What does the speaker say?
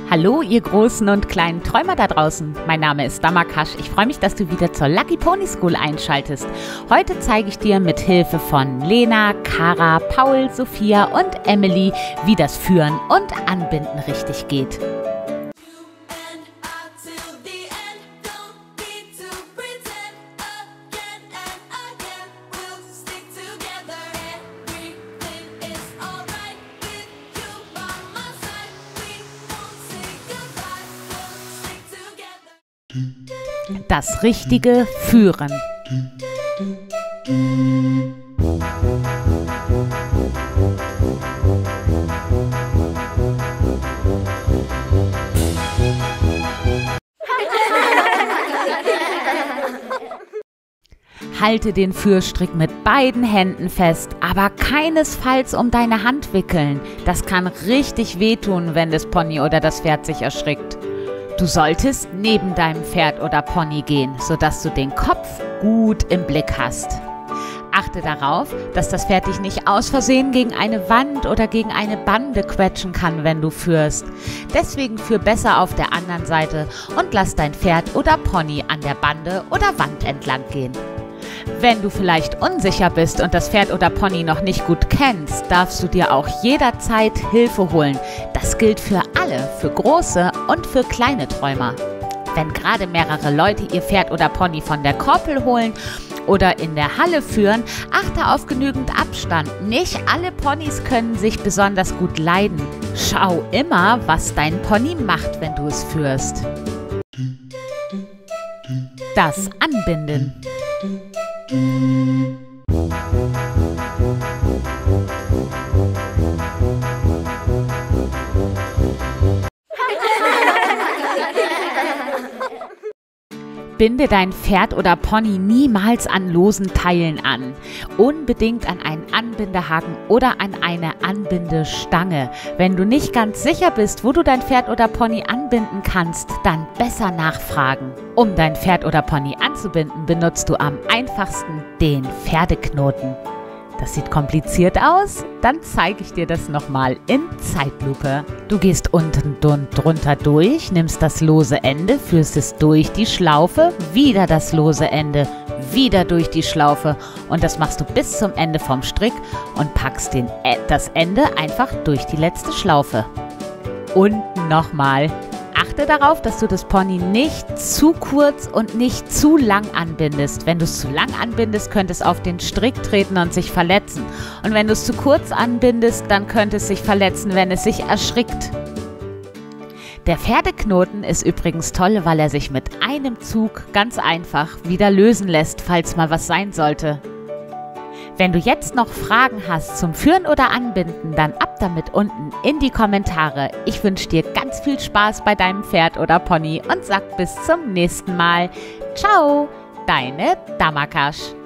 Hallo, ihr großen und kleinen Träumer da draußen. Mein Name ist Damakash. Ich freue mich, dass du wieder zur Lucky Pony School einschaltest. Heute zeige ich dir mit Hilfe von Lena, Kara, Paul, Sophia und Emily, wie das Führen und Anbinden richtig geht. Das richtige Führen. Halte den Führstrick mit beiden Händen fest, aber keinesfalls um deine Hand wickeln. Das kann richtig wehtun, wenn das Pony oder das Pferd sich erschrickt. Du solltest neben deinem Pferd oder Pony gehen, sodass du den Kopf gut im Blick hast. Achte darauf, dass das Pferd dich nicht aus Versehen gegen eine Wand oder gegen eine Bande quetschen kann, wenn du führst. Deswegen führ besser auf der anderen Seite und lass dein Pferd oder Pony an der Bande oder Wand entlang gehen. Wenn du vielleicht unsicher bist und das Pferd oder Pony noch nicht gut kennst, darfst du dir auch jederzeit Hilfe holen. Das gilt für alle, für große und für kleine Träumer. Wenn gerade mehrere Leute ihr Pferd oder Pony von der Koppel holen oder in der Halle führen, achte auf genügend Abstand. Nicht alle Ponys können sich besonders gut leiden. Schau immer, was dein Pony macht, wenn du es führst. Das Anbinden. Binde dein Pferd oder Pony niemals an losen Teilen an. Unbedingt an einen Anbindehaken oder an eine Anbindestange. Wenn du nicht ganz sicher bist, wo du dein Pferd oder Pony anbinden kannst, dann besser nachfragen. Um dein Pferd oder Pony anzubinden, benutzt du am einfachsten den Pferdeknoten. Das sieht kompliziert aus? Dann zeige ich dir das nochmal in Zeitlupe. Du gehst unten und drunter durch, nimmst das lose Ende, führst es durch die Schlaufe, wieder das lose Ende, wieder durch die Schlaufe und das machst du bis zum Ende vom Strick und packst das Ende einfach durch die letzte Schlaufe. Unten nochmal. Achte darauf, dass du das Pony nicht zu kurz und nicht zu lang anbindest. Wenn du es zu lang anbindest, könnte es auf den Strick treten und sich verletzen. Und wenn du es zu kurz anbindest, dann könnte es sich verletzen, wenn es sich erschrickt. Der Pferdeknoten ist übrigens toll, weil er sich mit einem Zug ganz einfach wieder lösen lässt, falls mal was sein sollte. Wenn du jetzt noch Fragen hast zum Führen oder Anbinden, dann ab damit unten in die Kommentare. Ich wünsche dir ganz viel Spaß bei deinem Pferd oder Pony und sag bis zum nächsten Mal. Ciao, deine Damakash.